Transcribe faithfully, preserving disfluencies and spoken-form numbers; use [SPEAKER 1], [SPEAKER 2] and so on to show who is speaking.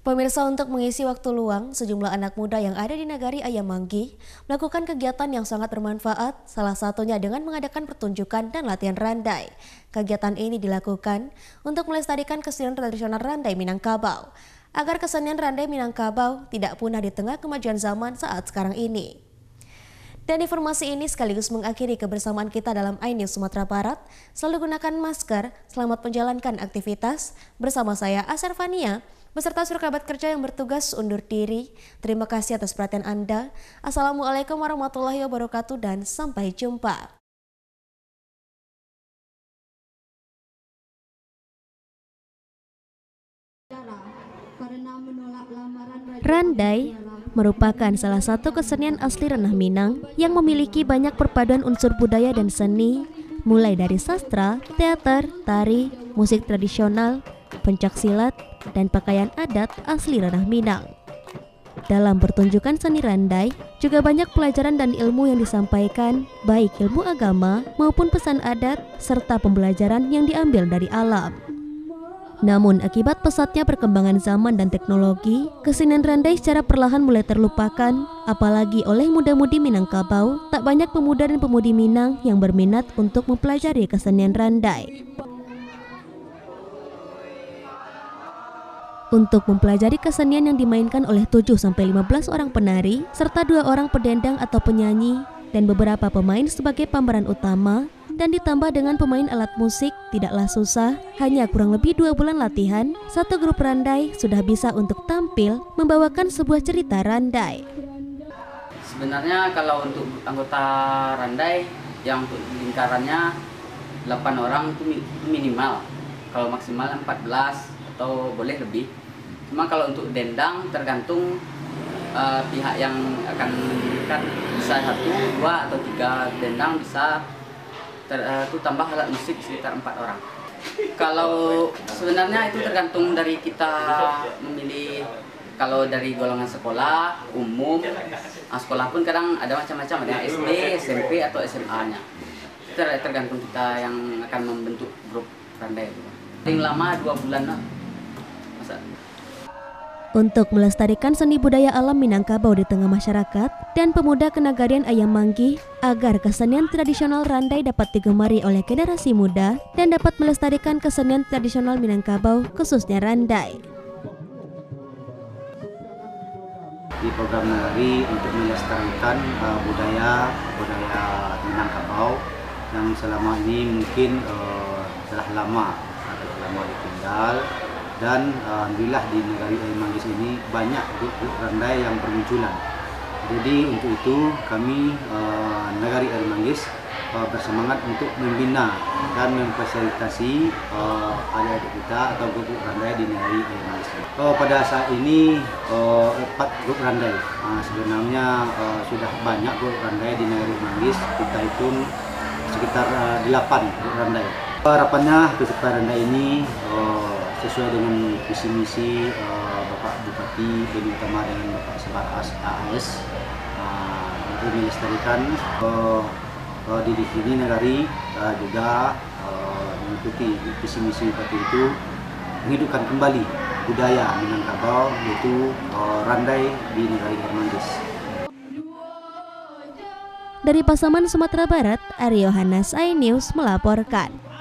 [SPEAKER 1] Pemirsa, untuk mengisi waktu luang, sejumlah anak muda yang ada di Nagari Ayam Manggi melakukan kegiatan yang sangat bermanfaat, salah satunya dengan mengadakan pertunjukan dan latihan randai. Kegiatan ini dilakukan untuk melestarikan kesenian tradisional randai Minangkabau, agar kesenian randai Minangkabau tidak punah di tengah kemajuan zaman saat sekarang ini. Dan informasi ini sekaligus mengakhiri kebersamaan kita dalam iNews Sumatera Barat. Selalu gunakan masker, selamat menjalankan aktivitas. Bersama saya Asar Fania, beserta seluruh kerabat kerja yang bertugas undur diri. Terima kasih atas perhatian Anda. Assalamualaikum warahmatullahi wabarakatuh dan sampai jumpa. Randai merupakan salah satu kesenian asli ranah Minang yang memiliki banyak perpaduan unsur budaya dan seni, mulai dari sastra, teater, tari, musik tradisional, pencak silat, dan pakaian adat asli ranah Minang. Dalam pertunjukan seni randai, juga banyak pelajaran dan ilmu yang disampaikan, baik ilmu agama maupun pesan adat, serta pembelajaran yang diambil dari alam. Namun akibat pesatnya perkembangan zaman dan teknologi, kesenian randai secara perlahan mulai terlupakan, apalagi oleh muda-mudi Minangkabau. Tak banyak pemuda dan pemudi Minang yang berminat untuk mempelajari kesenian randai. Untuk mempelajari kesenian yang dimainkan oleh tujuh sampai lima belas orang penari, serta dua orang pedendang atau penyanyi, dan beberapa pemain sebagai pemeran utama, dan ditambah dengan pemain alat musik, tidaklah susah. Hanya kurang lebih dua bulan latihan, satu grup randai sudah bisa untuk tampil membawakan sebuah cerita randai.
[SPEAKER 2] Sebenarnya kalau untuk anggota randai yang untuk lingkarannya delapan orang itu minimal, kalau maksimal empat belas atau boleh lebih. Cuma kalau untuk dendang tergantung uh, pihak yang akan mendirikan, bisa satu, dua atau tiga dendang, bisa ter, uh, itu tambah alat musik sekitar empat orang. Kalau sebenarnya itu tergantung dari kita memilih. Kalau dari golongan sekolah umum, nah sekolah pun kadang ada macam-macam, ada S D, S M P atau S M A-nya. Itu tergantung kita yang akan membentuk grup randai. Paling lama dua bulan lah. Masa?
[SPEAKER 1] Untuk melestarikan seni budaya alam Minangkabau di tengah masyarakat dan pemuda kenagarian Ayam Manggi, agar kesenian tradisional randai dapat digemari oleh generasi muda dan dapat melestarikan kesenian tradisional Minangkabau, khususnya randai.
[SPEAKER 3] Di program Nagari untuk melestarikan uh, budaya budaya Minangkabau yang selama ini mungkin uh, telah lama atau lama ditinggal. Dan uh, alhamdulillah di Nagari Ayam Manggis ini banyak grup-grup randai yang bermunculan. Jadi untuk itu kami uh, Nagari Ayam Manggis uh, bersemangat untuk membina dan memfasilitasi uh, adik-adik kita atau grup-grup randai di Nagari Ayam Manggis. Uh, pada saat ini uh, empat grup randai. Uh, sebenarnya uh, sudah banyak grup randai di Nagari Ayam Manggis. Kita hitung sekitar uh, delapan grup randai. Harapannya grup randai ini uh, sesuai dengan visi misi uh, Bapak Bupati Beni Utama dengan Bapak Sebar A S uh, untuk melestarikan uh, uh, di sini Nagari uh, juga uh, mengikuti visi misi Bupati itu menghidupkan kembali budaya Minangkabau, yaitu uh, randai di Nagari Ayam Manggis.
[SPEAKER 1] Dari Pasaman, Sumatera Barat, Aryo Hanas, iNews melaporkan.